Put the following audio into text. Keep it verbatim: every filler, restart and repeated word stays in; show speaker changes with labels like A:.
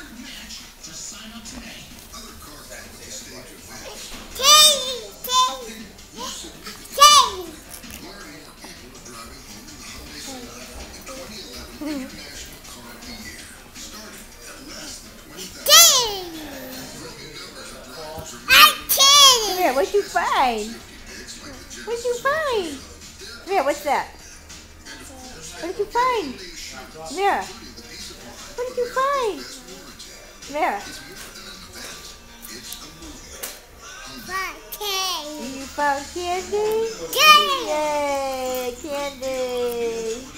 A: Come here, what'd you find? What'd you find? Come here, what's that? What did you find? Samira, what did you find? Samira. You found candy? Candy! Yay, candy!